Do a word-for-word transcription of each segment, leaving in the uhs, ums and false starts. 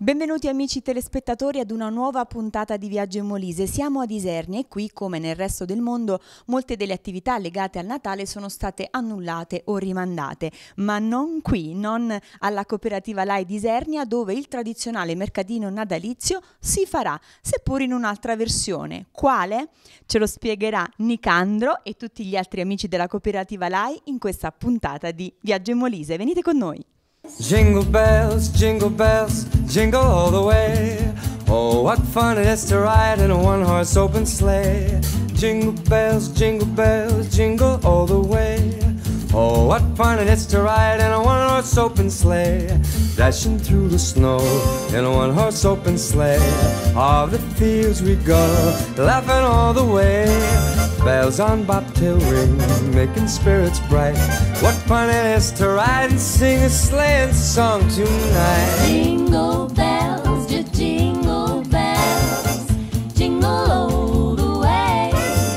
Benvenuti amici telespettatori ad una nuova puntata di Viaggio in Molise. Siamo ad Isernia e qui, come nel resto del mondo, molte delle attività legate al Natale sono state annullate o rimandate, ma non qui, non alla cooperativa Lai di Isernia, dove il tradizionale mercatino natalizio si farà, seppur in un'altra versione. Quale? Ce lo spiegherà Nicandro e tutti gli altri amici della cooperativa Lai in questa puntata di Viaggio in Molise. Venite con noi! Jingle bells, jingle bells, jingle all the way. Oh, what fun it is to ride in a one-horse open sleigh. Jingle bells, jingle bells, jingle all the way. Oh, what fun it is to ride in a one-horse open sleigh. Dashing through the snow in a one-horse open sleigh. All the fields we go, laughing all the way. Bells on bobtail ring, making spirits bright. What fun it is to ride and sing a sleighing song tonight. Jingle bells, just jingle bells, jingle all the way.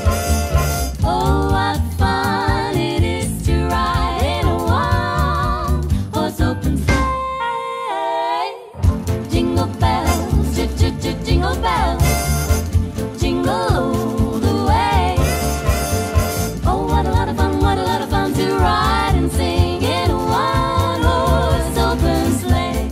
Oh, what fun it is to ride in a one-horse open sleigh. Jingle bells, just, just, just jingle bells, jingle all the way. Oh, what a lot of fun, what a lot of fun to ride and sing in a one-horse open sleigh.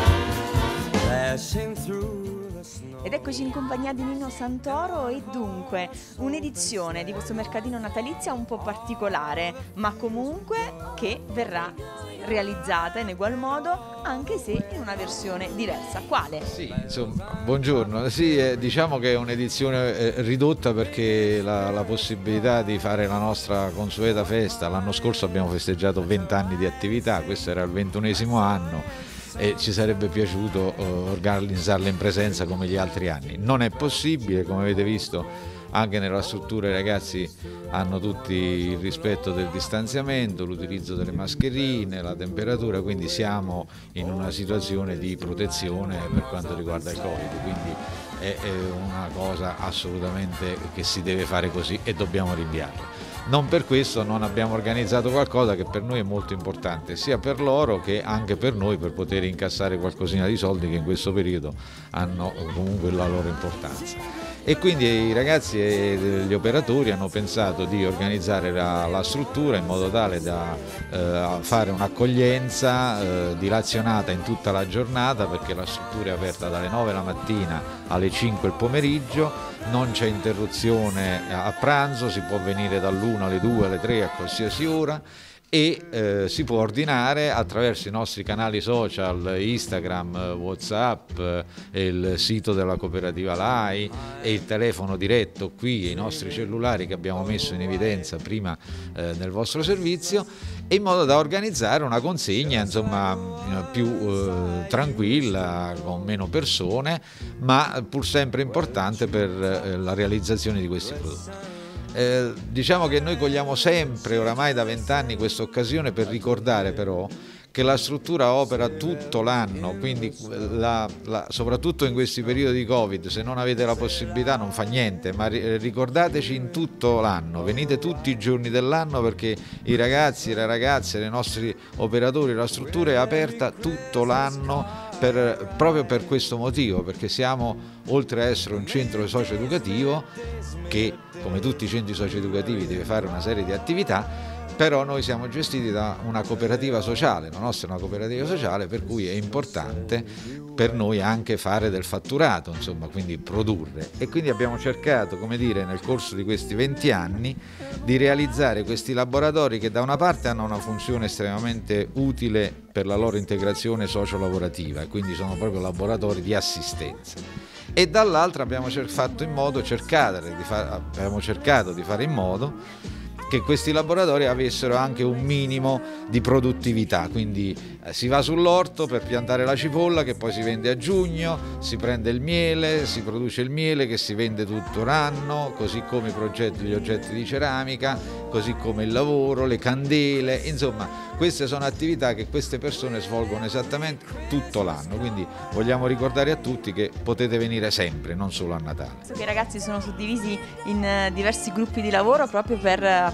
Dashing through the snow. Ed eccoci in compagnia di Nino Santoro e dunque un'edizione di questo mercatino natalizio un po' particolare, ma comunque che verrà realizzata in egual modo, anche se in una versione diversa. Quale? Sì, insomma, buongiorno. Sì, eh, diciamo che è un'edizione eh, ridotta perché la, la possibilità di fare la nostra consueta festa, l'anno scorso abbiamo festeggiato venti anni di attività, questo era il ventunesimo anno e ci sarebbe piaciuto eh, organizzarla in presenza come gli altri anni. Non è possibile, come avete visto. Anche nella struttura i ragazzi hanno tutti il rispetto del distanziamento, l'utilizzo delle mascherine, la temperatura, quindi siamo in una situazione di protezione per quanto riguarda il Covid, quindi è, è una cosa assolutamente che si deve fare così e dobbiamo rinviarla. Non per questo non abbiamo organizzato qualcosa che per noi è molto importante, sia per loro che anche per noi, per poter incassare qualcosina di soldi che in questo periodo hanno comunque la loro importanza. E quindi i ragazzi e gli operatori hanno pensato di organizzare la, la struttura in modo tale da eh, fare un'accoglienza eh, dilazionata in tutta la giornata, perché la struttura è aperta dalle nove la mattina alle cinque il pomeriggio, non c'è interruzione a pranzo, si può venire dall'una alle due, alle tre, a qualsiasi ora. E eh, si può ordinare attraverso i nostri canali social, Instagram, WhatsApp, eh, il sito della cooperativa Lai e il telefono diretto qui e i nostri cellulari che abbiamo messo in evidenza prima eh, nel vostro servizio, in modo da organizzare una consegna insomma più eh, tranquilla, con meno persone, ma pur sempre importante per eh, la realizzazione di questi prodotti. Eh, diciamo che noi cogliamo sempre, oramai da vent'anni, questa occasione per ricordare però che la struttura opera tutto l'anno, quindi la, la, soprattutto in questi periodi di Covid, se non avete la possibilità non fa niente, ma ri, ricordateci in tutto l'anno, venite tutti i giorni dell'anno perché i ragazzi, le ragazze, i nostri operatori, la struttura è aperta tutto l'anno. Per, proprio per questo motivo, perché siamo, oltre a essere un centro socio-educativo che come tutti i centri socio-educativi deve fare una serie di attività, però noi siamo gestiti da una cooperativa sociale, la nostra è una cooperativa sociale, per cui è importante per noi anche fare del fatturato, insomma, quindi produrre. E quindi abbiamo cercato, come dire, nel corso di questi venti anni di realizzare questi laboratori che da una parte hanno una funzione estremamente utile per la loro integrazione socio-lavorativa, e quindi sono proprio laboratori di assistenza. E dall'altra abbiamo fatto in modo, cercato di far, abbiamo cercato di fare in modo che questi laboratori avessero anche un minimo di produttività, quindi eh, si va sull'orto per piantare la cipolla che poi si vende a giugno, si prende il miele, si produce il miele che si vende tutto l'anno, così come i progetti, gli oggetti di ceramica, così come il lavoro, le candele, insomma queste sono attività che queste persone svolgono esattamente tutto l'anno, quindi vogliamo ricordare a tutti che potete venire sempre, non solo a Natale. So che i ragazzi sono suddivisi in uh, diversi gruppi di lavoro proprio per uh,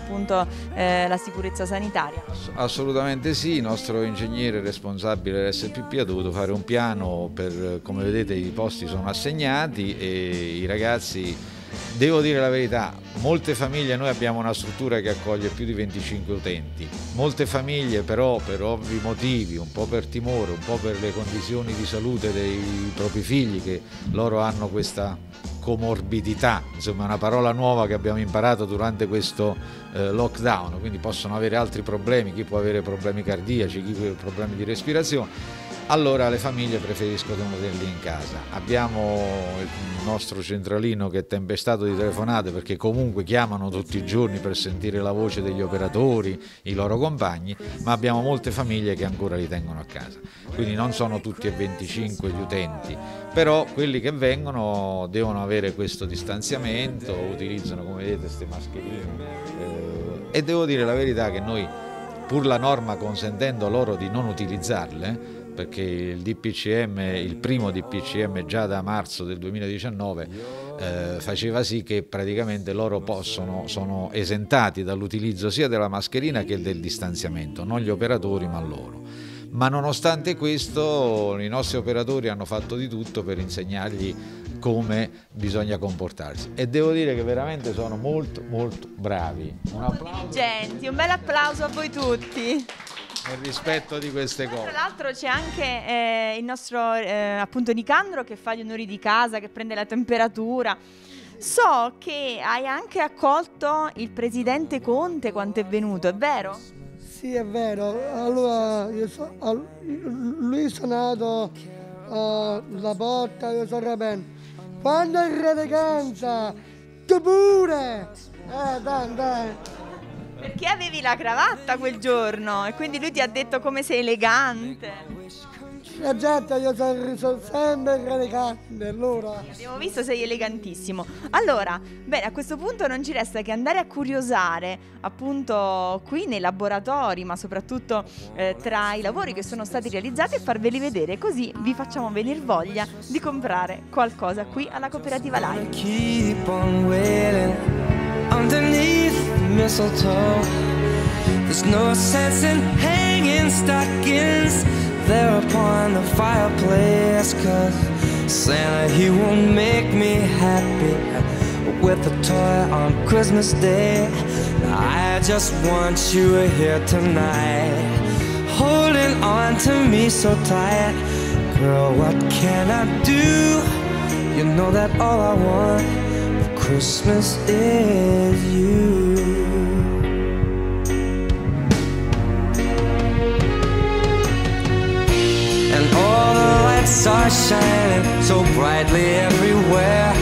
appunto eh, la sicurezza sanitaria. Assolutamente sì, il nostro ingegnere responsabile dell'S P P ha dovuto fare un piano per, come vedete i posti sono assegnati e i ragazzi, devo dire la verità, molte famiglie, noi abbiamo una struttura che accoglie più di venticinque utenti, molte famiglie però per ovvi motivi, un po' per timore, un po' per le condizioni di salute dei propri figli, che loro hanno questa comorbidità, insomma una parola nuova che abbiamo imparato durante questo eh, lockdown, quindi possono avere altri problemi, chi può avere problemi cardiaci, chi può avere problemi di respirazione. Allora le famiglie preferiscono tenerli in casa. Abbiamo il nostro centralino che è tempestato di telefonate perché comunque chiamano tutti i giorni per sentire la voce degli operatori, i loro compagni, ma abbiamo molte famiglie che ancora li tengono a casa. Quindi non sono tutti e venticinque gli utenti, però quelli che vengono devono avere questo distanziamento, utilizzano come vedete queste mascherine eh, e devo dire la verità che noi, pur la norma consentendo loro di non utilizzarle, perché il D P C M, il primo D P C M già da marzo del duemiladiciannove eh, faceva sì che praticamente loro possono, sono esentati dall'utilizzo sia della mascherina che del distanziamento, non gli operatori ma loro. Ma nonostante questo i nostri operatori hanno fatto di tutto per insegnargli come bisogna comportarsi e devo dire che veramente sono molto molto bravi. Un applauso. Genti, un bel applauso a voi tutti. Nel rispetto di queste cose. Tra l'altro c'è anche eh, il nostro eh, appunto Nicandro che fa gli onori di casa, che prende la temperatura. So che hai anche accolto il presidente Conte quando è venuto, è vero? Sì, è vero. Allora, io so, all, lui è suonato uh, la porta, io so rapendo. Quando è in releganza, tu pure! Eh, dai, dai. Perché avevi la cravatta quel giorno e quindi lui ti ha detto come sei elegante. La gente, io sono, sono sempre elegante, allora. Abbiamo visto, sei elegantissimo. Allora, bene, a questo punto non ci resta che andare a curiosare appunto qui nei laboratori, ma soprattutto eh, tra i lavori che sono stati realizzati e farveli vedere, così vi facciamo venire voglia di comprare qualcosa qui alla Cooperativa Live. Keep on waiting underneath the mistletoe. There's no sense in hanging stockings there upon the fireplace, 'cause Santa, he won't make me happy with a toy on Christmas Day. I just want you here tonight, holding on to me so tight. Girl, what can I do? You know that all I want for Christmas is you. And all the lights are shining so brightly everywhere,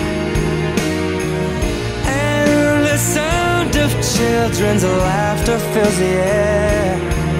and the sound of children's laughter fills the air,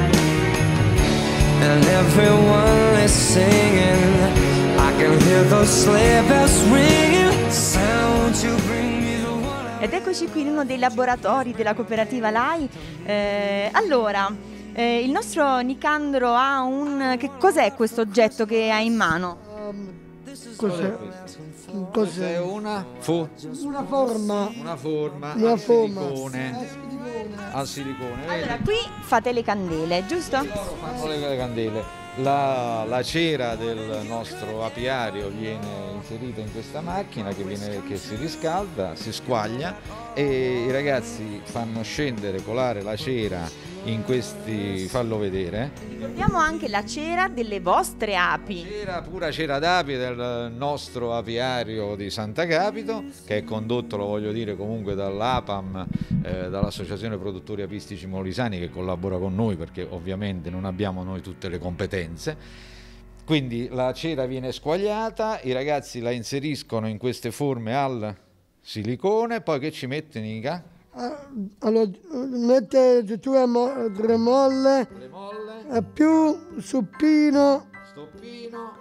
and everyone is singing. I can hear those sleigh bells ringing. Sound you bring me the one. Ed eccoci qui in uno dei laboratori della Cooperativa Lai. Eh, allora, eh, il nostro Nicandro ha un... Che cos'è questo oggetto che ha in mano? Um, cos'è? Questa Cos'è? è una, fu, Una forma. una forma Una al forma. silicone. Al silicone, Allora, vedi? qui fate le candele, giusto? Loro fanno le, le candele. La, la cera del nostro apiario viene inserita in questa macchina che, viene, che si riscalda, si squaglia e i ragazzi fanno scendere, colare la cera in questi, fallo vedere. Ricordiamo anche la cera delle vostre api. Cera, pura cera d'api del nostro apiario di Sant'Agapito, che è condotto, lo voglio dire, comunque dall'A P A M, eh, dall'Associazione Produttori Apistici Molisani, che collabora con noi perché ovviamente non abbiamo noi tutte le competenze. Quindi la cera viene squagliata, i ragazzi la inseriscono in queste forme al silicone, poi che ci mette, Nica? Ah, allora, mette tre mo- tremolle Le molle, e più suppino stoppino,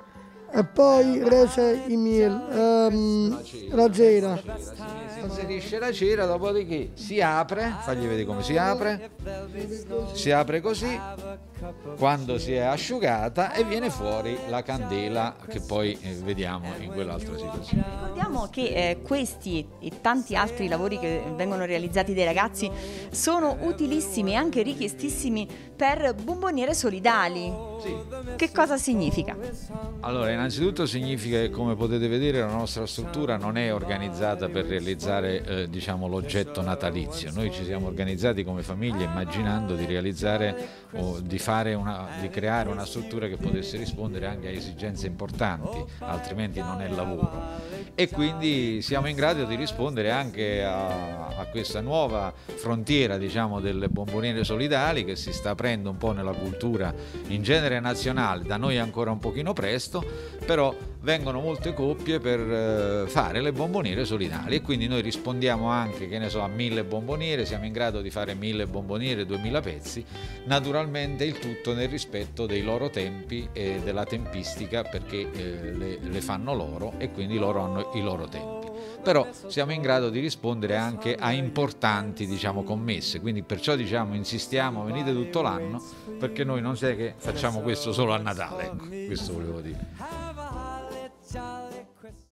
e poi rese i miel, ehm, la cera. Si inserisce la cera, dopodiché si apre, fagli vedere come si apre, si apre così, quando si è asciugata e viene fuori la candela che poi eh, vediamo in quell'altra situazione. Ricordiamo che eh, questi e tanti altri lavori che vengono realizzati dai ragazzi sono utilissimi e anche richiestissimi per bomboniere solidali. Sì. Che cosa significa? Allora, innanzitutto significa che, come potete vedere, la nostra struttura non è organizzata per realizzare eh, diciamo, l'oggetto natalizio. Noi ci siamo organizzati come famiglia immaginando di realizzare o di, fare una, di creare una struttura che potesse rispondere anche a esigenze importanti, altrimenti non è lavoro. E quindi siamo in grado di rispondere anche a, a questa nuova frontiera, diciamo, delle bomboniere solidali che si sta aprendo un po' nella cultura in genere nazionale, da noi ancora un pochino presto, però vengono molte coppie per eh, fare le bomboniere solidali e quindi noi rispondiamo anche, che ne so, a mille bomboniere, siamo in grado di fare mille bomboniere, duemila pezzi, naturalmente il tutto nel rispetto dei loro tempi e della tempistica, perché eh, le, le fanno loro e quindi loro hanno i loro tempi. Però siamo in grado di rispondere anche a importanti, diciamo, commesse, quindi perciò diciamo insistiamo, venite tutto l'anno, perché noi non è che facciamo questo solo a Natale, ecco, questo volevo dire.